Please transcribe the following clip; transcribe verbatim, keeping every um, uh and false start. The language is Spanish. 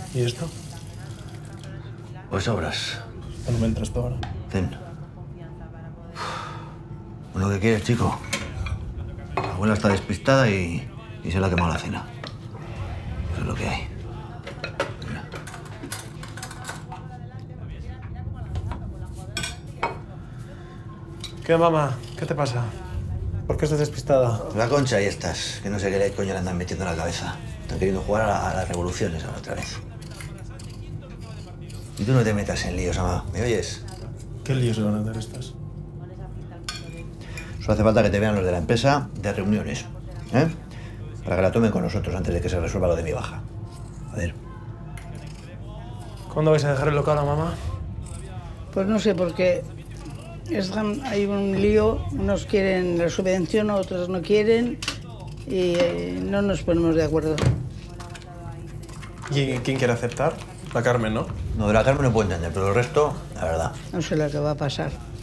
¿Y esto? Pues obras. ¿Cuándo me entras tú ahora? Ten. Bueno, ¿qué quieres, chico? La abuela está despistada y, y se le ha quemado la cena. Eso es lo que hay. Mira. ¿Qué, mamá? ¿Qué te pasa? ¿Por qué estás despistada? La Concha y estas, que no sé qué le coño le andan metiendo en la cabeza. Están queriendo jugar a, la, a las revoluciones ahora otra vez. Y tú no te metas en líos, mamá. ¿Me oyes? ¿Qué líos se van a hacer estas? Solo hace falta que te vean los de la empresa de reuniones, ¿eh? Para que la tomen con nosotros antes de que se resuelva lo de mi baja. A ver. ¿Cuándo vais a dejar el local a mamá? Pues no sé, porque están, hay un lío, unos quieren la subvención, otros no quieren y eh, no nos ponemos de acuerdo. ¿Y quién quiere aceptar? La Carmen, ¿no? No, de la Carmen no puedo entender, pero el resto, la verdad. No sé lo que va a pasar.